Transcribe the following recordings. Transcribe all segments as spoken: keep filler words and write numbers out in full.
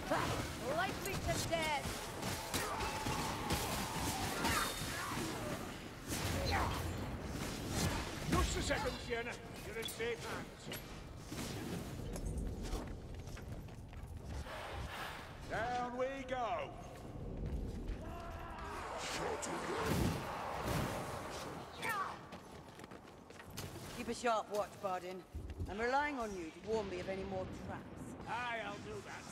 Likely to dead. Just a second, Sienna. You're in safe hands. Down we go. Keep a sharp watch, Bardin. I'm relying on you to warn me of any more traps. Aye, I'll do that.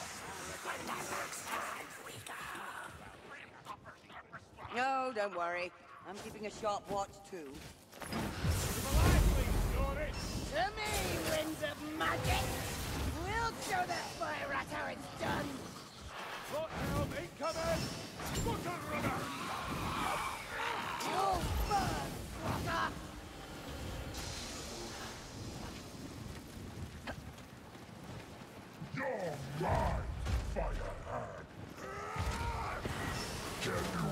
No, don't worry. I'm keeping a sharp watch, too. To me, winds of magic! We'll show that fire rat how it's done! Foot helm incoming! Butter runner! You'll burn, Rocker! You're right, Firehand. Can you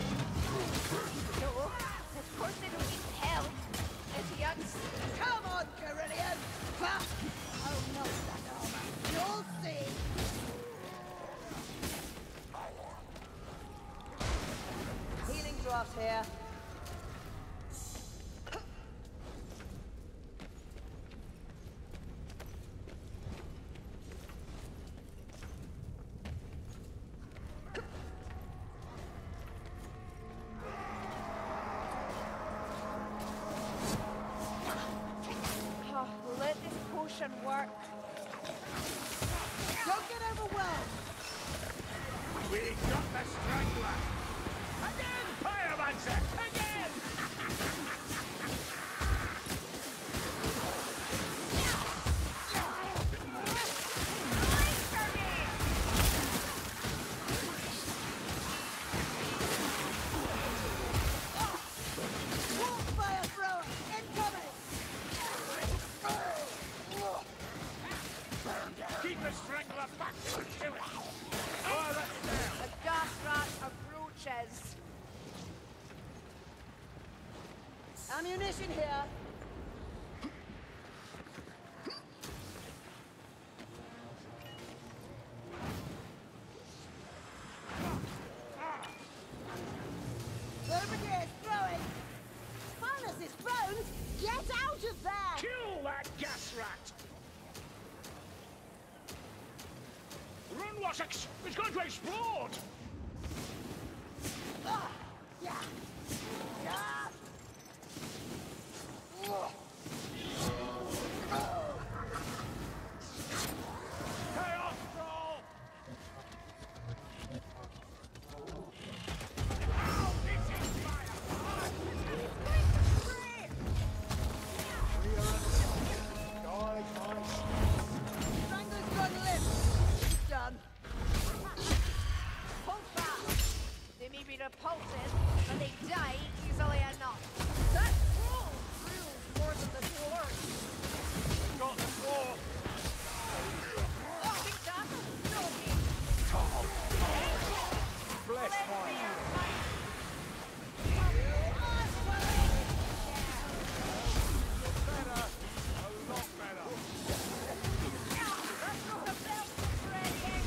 No, of course they don't need help. Idiots. Come on, Carillion! Ha! Oh no, that armor. You'll see! Healing draft here. Oh, let this potion work. Don't get overwhelmed! We got the strangler! Again, Pyromancer! Again! Fire thrower incoming! Keep the strangler back to kill it! Oh, that's down! The gas rat approaches. Ammunition here. Belvedere throwing! Minus his bones! Get out of there! Kill that gas rat! Run, Wessex! It's going to explode! Ah! Yeah! Yeah! Ugh. Chaos roll! Strangler's gone limp. He's done. Hold fast. They may be repulsive, but they die easily enough. That troll drills more than the dwarves. Got the floor! Oh, big damn! No, Bless my... Better! A lot better! That's not the belt spreading!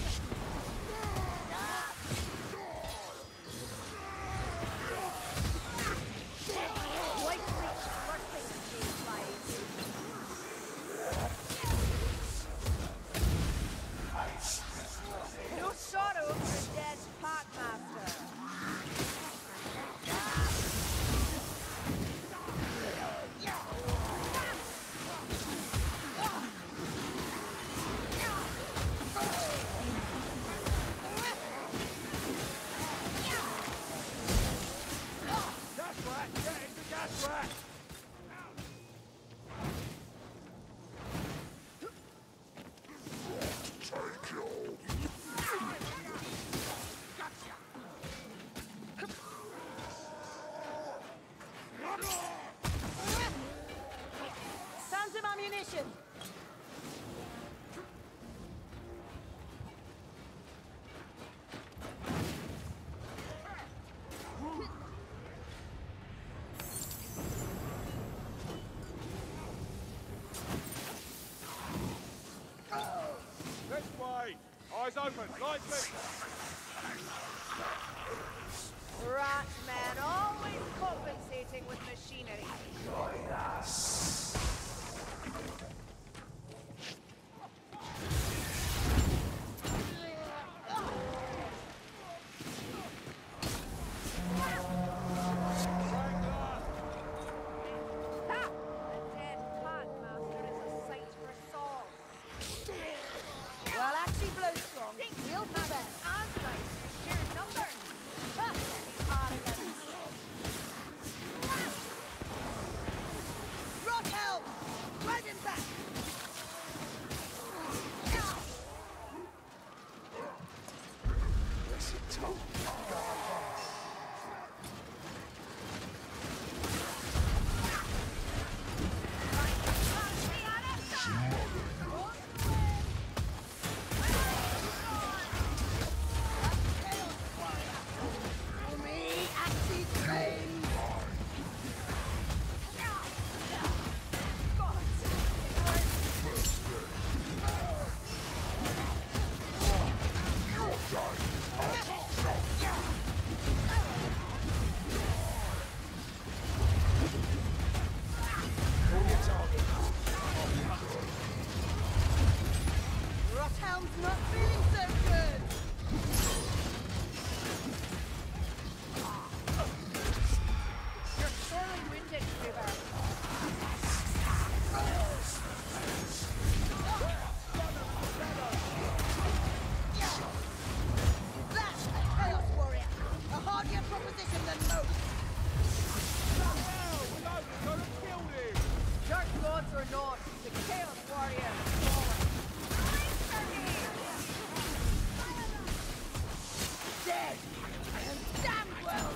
Eyes open, lights lit. Rat man, always compensating with machinery. Ha! A dead Packmaster is a sight for sore. Well, actually blow strong. We'll be there. And nice, your sheer numbers. Ha! Arrogant. Rothelm! Drive him back! Rothelm's not feeling so good! You're sorely wounded, Kruber. That's a Chaos Warrior! A hardier proposition than most! Hell, we could have killed him. Dark gods or not, the Chaos Warrior is fallen. Dead! And damn well!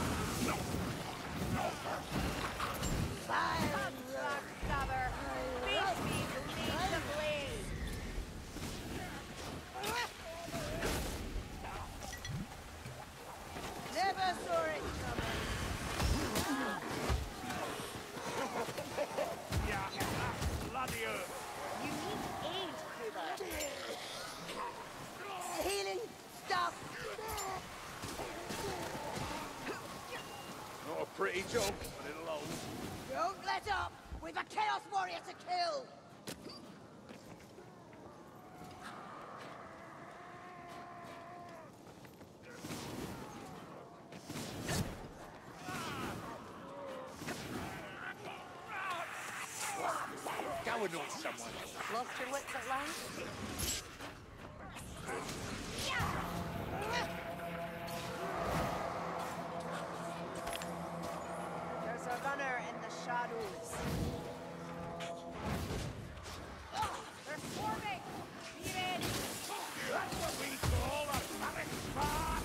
Fire! Backstabber, face me, lead the blade. Never saw it coming! Yeah, bloody earth. You need aid, Kruber. Healing stuff! Not a pretty job, but it'll hold. Don't let up! We've a Chaos Warrior to kill! Go and on someone. Lost your wits at last? There's a runner in the shadows. They're swarming! Be ready! That's what we call a panic far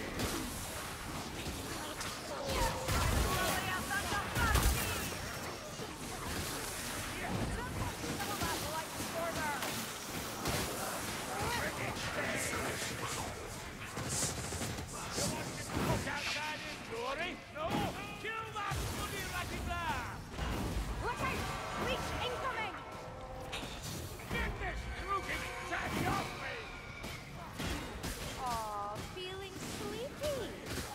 Look outside in, Glory! No! Kill that bloody ratty there! Look out! Leech incoming! Get this crooked daddy off me! Aw, feeling sleepy.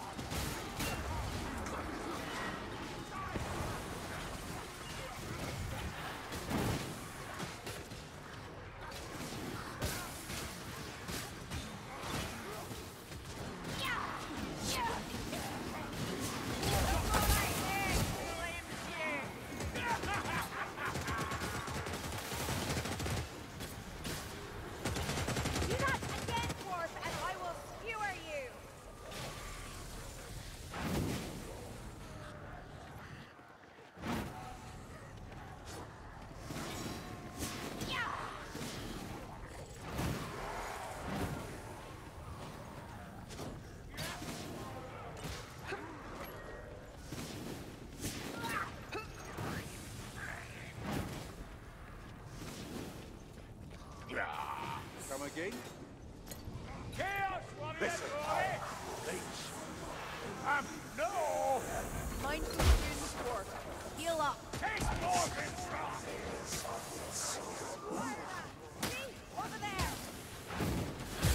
Do that again, Dwarf, and I will skewer you! Come again? Chaos Warrior, Glory! Leech. Um, no! Mindful student, Dwarf. Heal up. Take more than strong! See? Over there!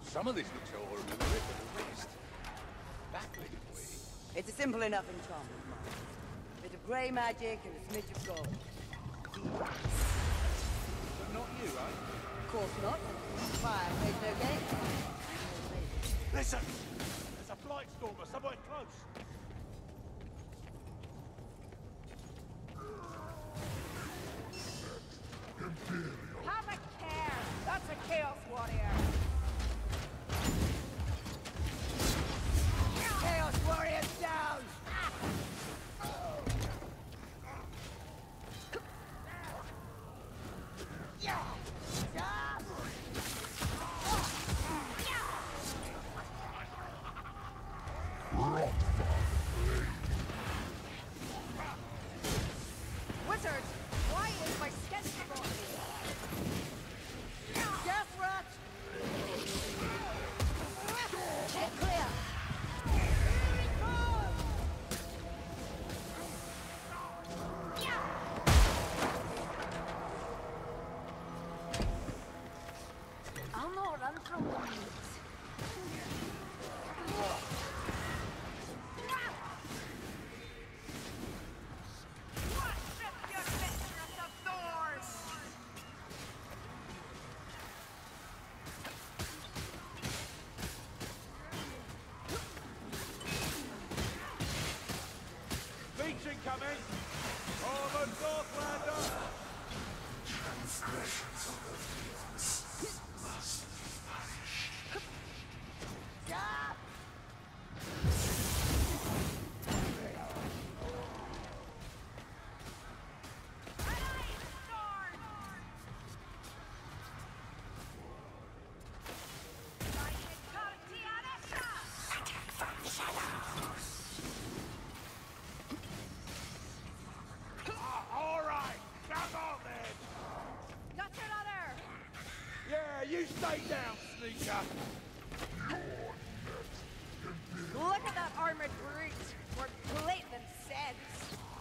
Some of this looks how I remember it, but the rest... That little way. It's a simple enough enchantment, Mark. A bit of grey magic and a smidge of gold. But not you, eh? Of course not. Fire plays no game. Listen! There's a Blightstormer somewhere close. Have a care! That's a Chaos Warrior! Chaos Warriors down! Wizard, why is my sketch forgotten? Death Rat! Get clear! I'll not run from the weeds. Beach incoming! Over Northlander! Transgressions of the Fiends must perish. All right, come on then! Got another! Yeah, you stay down, sneaker! Look at that armored brute! We're blatant sense!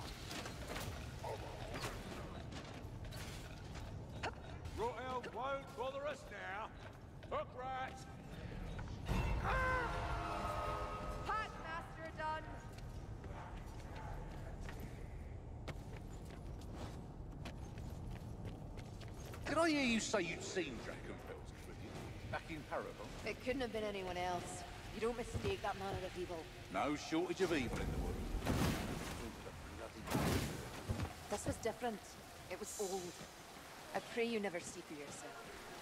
Rothel won't bother us now. Hook rat! Pat Master done! Did I hear you say you'd seen Drakenfels back in Paragon? It couldn't have been anyone else. You don't mistake that man of evil. No shortage of evil in the world. This was different. It was old. I pray you never see for yourself.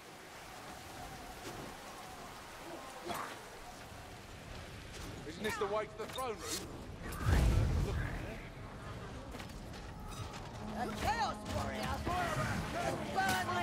Isn't this the way to the throne room? A Chaos Warrior! Burn